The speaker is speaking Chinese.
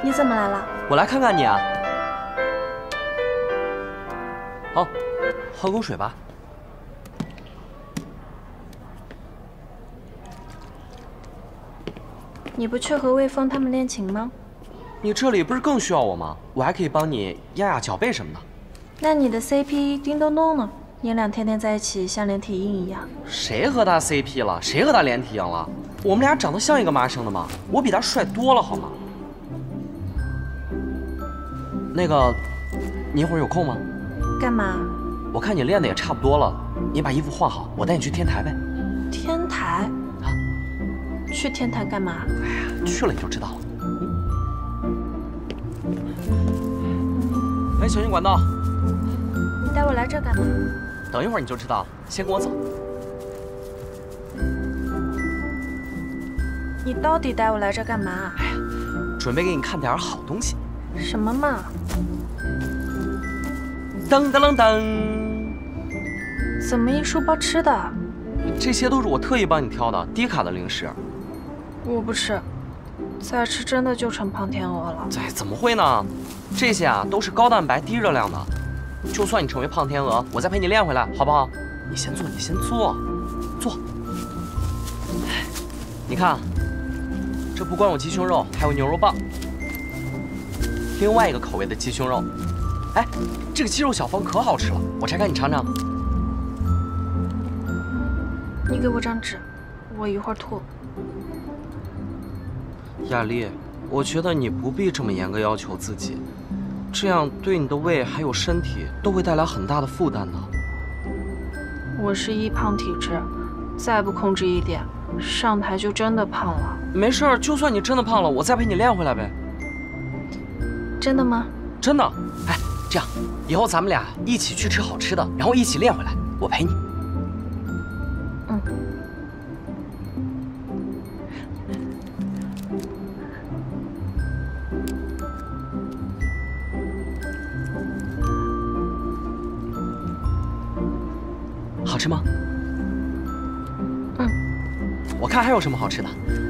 你怎么来了？ 我来看看你啊。好，喝口水吧。 你不去和魏峰他们练琴吗？ 你这里不是更需要我吗？我还可以帮你压压脚背什么的。 那你的 CP 丁东东呢？你俩天天在一起像连体婴一样。 谁和他 CP 了？谁和他连体婴了？我们俩长得像一个妈生的吗？我比他帅多了，好吗？那个，你一会儿有空吗？ 干嘛？ 我看你练的也差不多了，你把衣服换好，我带你去天台呗。 天台？ 啊？ 去天台干嘛？ 哎呀，去了你就知道了。哎，小心管道。 你带我来这干嘛？ 等一会儿你就知道了，先跟我走。 你到底带我来这干嘛？ 哎呀，准备给你看点好东西。 什么嘛？ 噔噔噔噔！ 怎么一书包吃的？ 这些都是我特意帮你挑的低卡的零食。 我不吃，再吃真的就成胖天鹅了。 哎，怎么会呢？这些啊都是高蛋白低热量的。就算你成为胖天鹅，我再陪你练回来，好不好？你先坐，你先坐，坐。哎，你看，这不光有鸡胸肉，还有牛肉棒。另外一个口味的鸡胸肉，哎，这个鸡肉小方可好吃了，我拆开你尝尝。 你给我张纸，我一会儿吐。 亚丽，我觉得你不必这么严格要求自己，这样对你的胃还有身体都会带来很大的负担的。 我是易胖体质，再不控制一点，上台就真的胖了。 没事儿，就算你真的胖了，我再陪你练回来呗。 真的吗？ 真的。哎，这样，以后咱们俩一起去吃好吃的，然后一起练回来，我陪你。 嗯。 好吃吗？ 嗯。 我看还有什么好吃的？